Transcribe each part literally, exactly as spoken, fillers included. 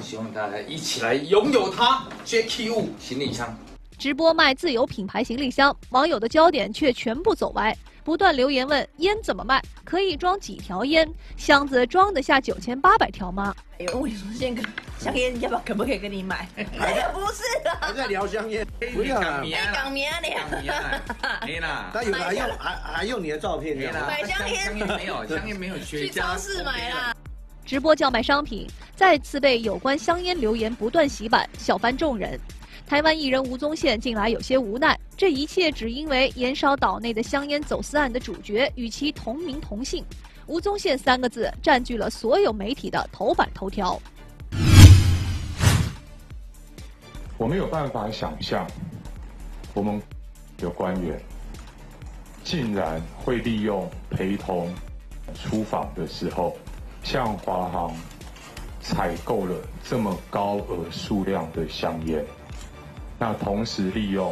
希望大家一起来拥有它 J Q 五行李箱。 直播卖自有品牌行李箱，网友的焦点却全部走歪，不断留言问烟怎么卖，可以装几条烟，箱子装得下九千八百条吗？ 有人问你说这个香烟要不要可不可以跟你买？哎呀，不是啦， 还在聊香烟， 不要啦， 港棉啊， 港棉啊，没啦。 他有还用还还用你的照片， 没啦。 买香烟， 香烟没有，香烟没有缺。 去超市买啦。 直播叫卖商品，再次被有关香烟留言不断洗版，笑翻众人。台湾艺人吴宗宪近来有些无奈，这一切只因为延烧岛内的香烟走私案的主角与其同名同姓。吴宗宪三个字占据了所有媒体的头版头条。 我没有办法想象，我们的官员竟然会利用陪同出访的时候，向华航采购了这么高额数量的香烟，那同时利用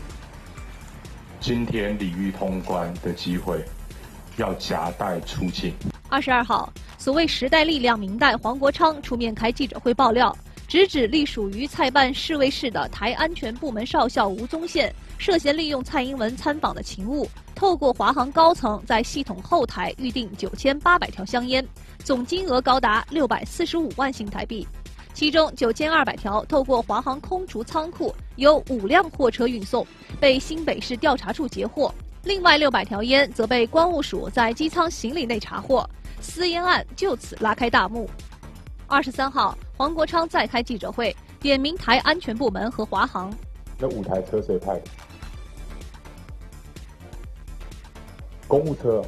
今天鲤鱼通关的机会，要夹带出境。 二十二号，所谓时代力量明代黄国昌出面开记者会爆料，直指隶属于蔡办侍卫室的台安全部门少校吴宗宪涉嫌利用蔡英文参访的勤务，透过华航高层在系统后台预定九千八百条香烟，总金额高达六百四十五万新台币。其中九千二百条透过华航空厨仓库由五辆货车运送，被新北市调查处截获。另外六百条烟则被关务署在机舱行李内查获，私烟案就此拉开大幕。二十三号，黄国昌再开记者会，点名台安全部门和华航。 那五台车谁派的？公务车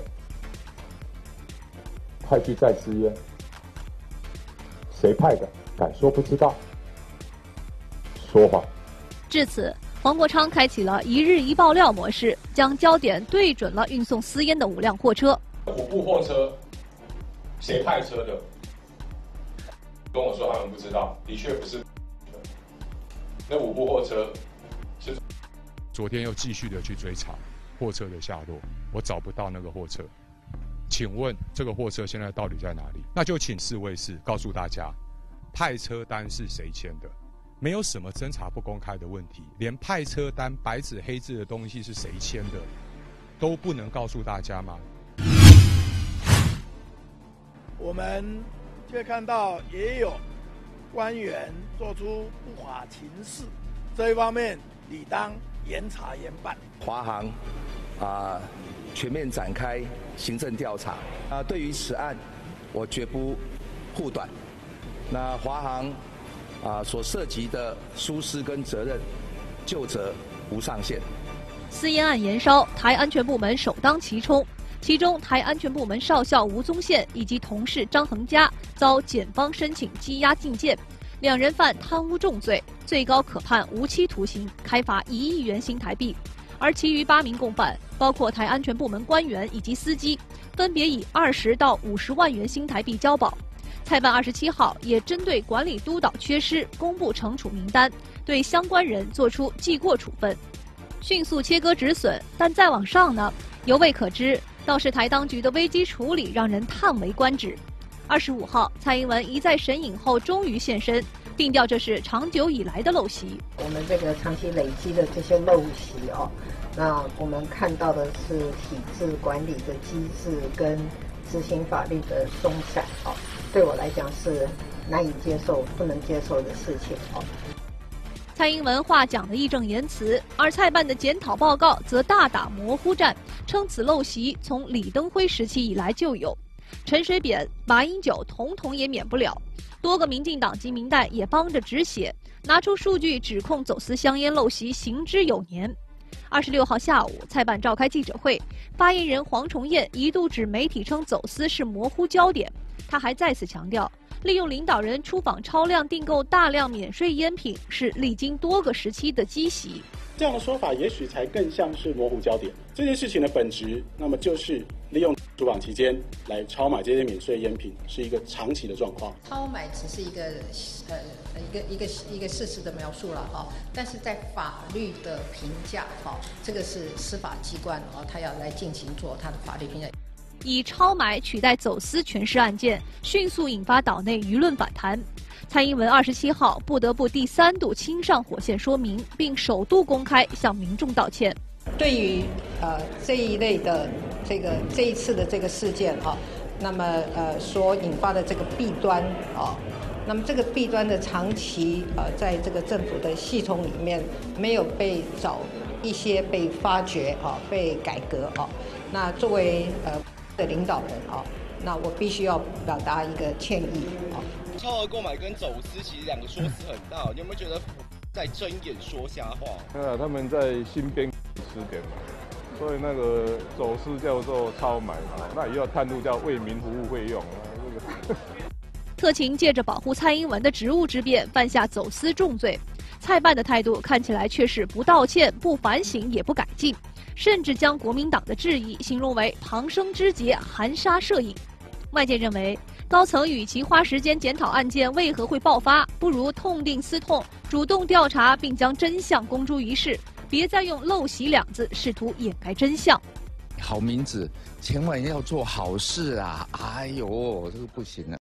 派去载私烟，谁派的？敢说不知道？说谎。 至此，黄国昌开启了一日一爆料模式，将焦点对准了运送私烟的五辆货车。 五部货车谁派车的？跟我说他们不知道，的确不是。那五部货车是昨天又继续的去追查货车的下落，我找不到那个货车。请问这个货车现在到底在哪里？那就请四卫士告诉大家，派车单是谁签的？没有什么侦查不公开的问题，连派车单白纸黑字的东西是谁签的，都不能告诉大家吗？ 我们却看到也有官员做出不法情事，这一方面理当严查严办。 华航啊、呃，全面展开行政调查啊、呃，对于此案，我绝不护短。那华航啊、呃、所涉及的疏失跟责任，究责无上限。 私烟案延烧，台安全部门首当其冲。其中，台安全部门少校吴宗宪以及同事张恒佳遭检方申请羁押禁见，两人犯贪污重罪，最高可判无期徒刑，开罚一亿元新台币。而其余八名共犯，包括台安全部门官员以及司机，分别以二十到五十万元新台币交保。蔡办二十七号也针对管理督导缺失公布惩处名单，对相关人作出记过处分，迅速切割止损。但再往上呢，犹未可知。倒是台当局的危机处理让人叹为观止。二十五号，蔡英文一再审影后终于现身，定调这是长久以来的陋习。 我们这个长期累积的这些陋习哦，那我们看到的是体制管理的机制跟执行法律的松散哦，对我来讲是难以接受、不能接受的事情哦。 蔡英文话讲的义正言辞，而蔡办的检讨报告则大打模糊战，称此陋习从李登辉时期以来就有，陈水扁、马英九统统也免不了，多个民进党及民代也帮着止血，拿出数据指控走私香烟陋习行之有年。二十六号下午，蔡办召开记者会，发言人黄崇彦一度指媒体称走私是模糊焦点，他还再次强调，利用领导人出访超量订购大量免税烟品是历经多个时期的积习。 这样的说法也许才更像是模糊焦点。这件事情的本质，那么就是利用出访期间来超买这些免税烟品，是一个长期的状况。 超买只是一个呃一个一个一个事实的描述了哈，但是在法律的评价哈，这个是司法机关哦，他要来进行做他的法律评价。 以超买取代走私权势案件，迅速引发岛内舆论反弹。蔡英文二十七号不得不第三度亲上火线说明，并首度公开向民众道歉。 对于呃这一类的这个这一次的这个事件哈、啊，那么呃所引发的这个弊端啊，那么这个弊端的长期呃在这个政府的系统里面没有被找一些被发掘啊，被改革啊，那作为呃的领导人啊，那我必须要表达一个歉意啊。 超额购买跟走私其实两个说辞很大，你有没有觉得在睁眼说瞎话？ 啊，他们在新编词典嘛，所以那个走私叫做超买嘛，那以后探路叫为民服务费用啊，这个。 特勤借着保护蔡英文的职务之便，犯下走私重罪。蔡办的态度看起来却是不道歉、不反省、也不改进，甚至将国民党的质疑形容为旁生枝节、含沙射影。外界认为，高层与其花时间检讨案件为何会爆发，不如痛定思痛，主动调查，并将真相公诸于世，别再用陋习两字试图掩盖真相。 好民子，千万要做好事啊！哎呦，这个不行啊。